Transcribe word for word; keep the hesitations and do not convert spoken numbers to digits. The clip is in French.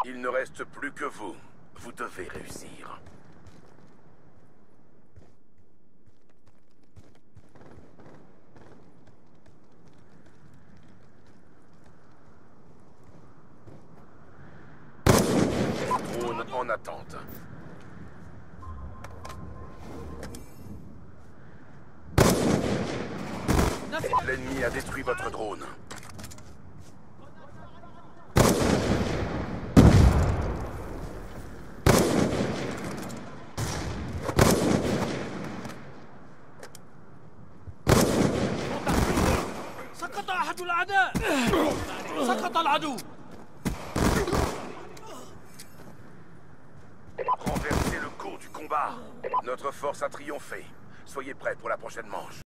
Il ne reste plus que vous. Vous devez réussir. Drone en attente. L'ennemi a détruit votre drone. سقط أحد الأعداء. سقط العدو. Renversez le cours du combat. Notre force a triomphé. Soyez prêts pour la prochaine manche.